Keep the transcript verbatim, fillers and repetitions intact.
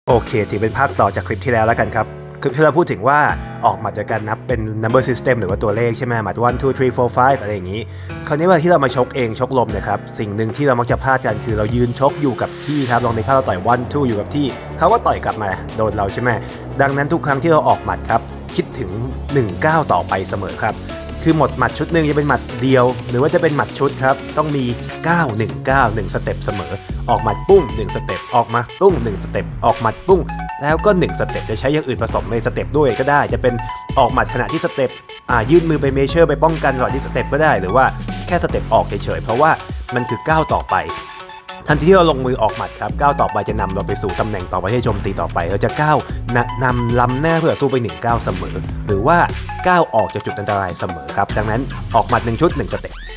โอเคถือเป็นภาคต่อจากคลิปที่แล้วแล้วกันครับคลิปที่เราพูดถึงว่าออกหมัดจากการนับเป็น number system หรือว่าตัวเลขใช่ไหมหมัดหนึ่ง สอง สาม สี่ ห้าอะไรอย่างนี้คราวนี้เวลาที่เรามาชกเองชกลมนะครับสิ่งหนึ่งที่เรามักจะพลาดกันคือเรายืนชกอยู่กับที่ครับลองในภาพเราต่อยหนึ่ง สองอยู่กับที่เขาก็ต่อยกลับมาโดนเราใช่ไหมดังนั้นทุกครั้งที่เราออกหมัดครับคิดถึงหนึ่ง เก้าต่อไปเสมอครับคือหมดหมัดชุดหนึ่งจะเป็นหมัดเดียวหรือว่าจะเป็นหมัดชุดครับต้องมีเก้า หนึ่ง เก้า หนึ่งสเต็ปเสมอออกหมัดปุ้งหนึ่งสเต็ปออกมาปุ้งหนึ่งสเต็ปออกหมัดปุ้งแล้วก็หนึ่งสเต็ปจะใช้อย่างอื่นผสมในสเต็ปด้วยก็ได้จะเป็นออกหมัดขณะที่สเต็ปอ่ายื่นมือไปเมเชอร์ไปป้องกันก่อนที่สเต็ปก็ได้หรือว่าแค่สเต็ปออกเฉยๆเพราะว่ามันคือก้าวต่อไปทันทีที่เราลงมือออกหมัดครับก้าวต่อไปจะนำเราไปสู่ตำแหน่งต่อไปให้โจมตีต่อไปเราจะก้าวนนำล้ำหน้าเพื่อสู้ไปหนึ่งก้าวเสมอหรือว่าก้าวออกจากจุดอันตรายเสมอครับดังนั้นออกหมัดหนึ่งชุดหนึ่งสเต็ป